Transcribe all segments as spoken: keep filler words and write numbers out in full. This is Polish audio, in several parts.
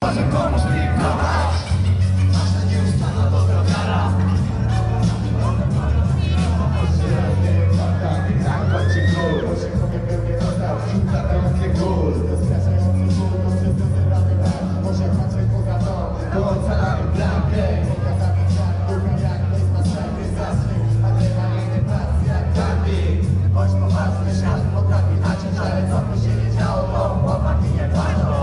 Może komuś pilnować. Nasza nieustanna dobra wiara. Tak, tak, chodźcie gór. Może powiem, bym nie dostał rzuca trąckie gór. Rozpraszający gór, może wyzywamy brak. Może patrzeć poza to, to ocalamy blankę. Pokazamy czar, ducha jak to jest nasz najpierw zastrzyk. Adrenaliny, pasji jak Gandhi. Choć popatrzmy, świat potrafi naciąć, ale co tu się nie działo, bo chłopaki nie patrzą.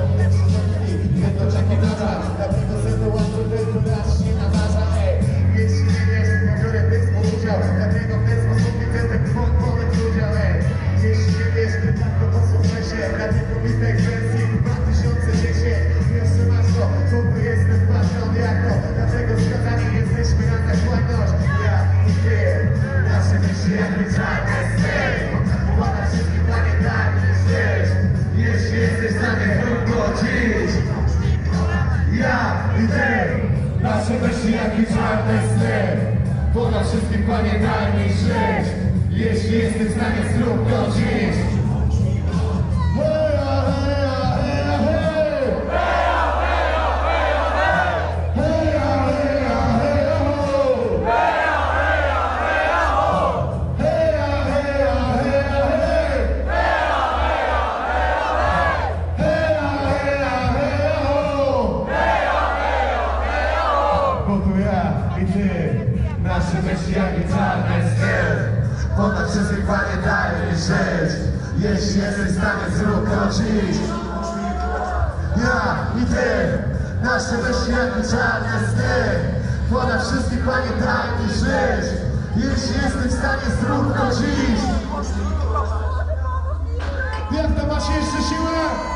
Dlatego sytuacja tylko raz się nadarza. Ej, jeśli nie wiesz, to biorę ten udział. Dlatego w ten sposób widzę ten kwot wolnych udział. Ej, jeśli nie wiesz, tak to posłuchaj się. Dlatego witek wersji dwa tysiące dziesięć. Jeszcze masz to, co tu jestem wpatrzony jak to. Dlatego skazani jesteśmy na zachłanność. Ja i ty, nasze myśli jakby czarne sny. Ponad wszystkim planetarny żyć. Jeśli jesteś za mnie, zrób to dziś. Ja i ty, nasze myśli jak i czarne sny. Ponad wszystkim pamiętajmy żyć. Jeśli jesteś w stanie, zrób to dziś. Heja, heja, heja, hej! Heja, heja, heja, hej! Heja, heja, heja, ho! Heja, heja, heja, ho! Heja, heja, heja, hej! Heja, heja, heja, hej! Heja, heja, heja, ho! Bo tu ja i ty, nasze myśli jak i czarne sny. Ponad wszystkich pamiętajmy żyć. Jeśli jesteś w stanie, zrób to dziś. Ja i ty, nasze myśli jak i czarne sny. Ponad wszystkich pamiętajmy żyć. Jeśli jesteś w stanie, zrób to dziś. Jak to masz jeszcze siłę?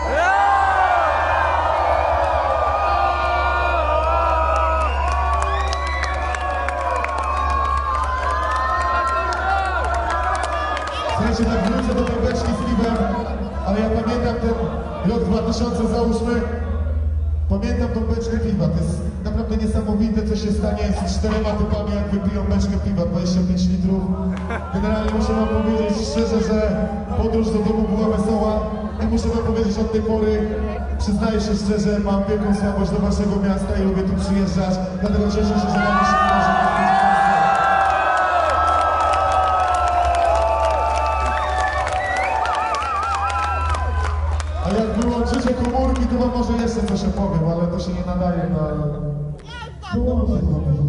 Słuchajcie, tak wrócę do tej beczki z piwem, ale ja pamiętam ten rok dwa tysiące, załóżmy, pamiętam tą beczkę piwa. To jest naprawdę niesamowite, co się stanie z czterema typami, jak wypiją beczkę piwa, dwadzieścia pięć litrów. Generalnie muszę wam powiedzieć szczerze, że podróż do domu była wesoła i muszę wam powiedzieć, od tej pory, przyznaję się szczerze, mam wielką słabość do waszego miasta i lubię tu przyjeżdżać, dlatego cieszę się, że mam się może. A jak wyłączycie komórki, to wam może jeszcze coś opowiem, ale to się nie nadaje na... Wyłączę komórki.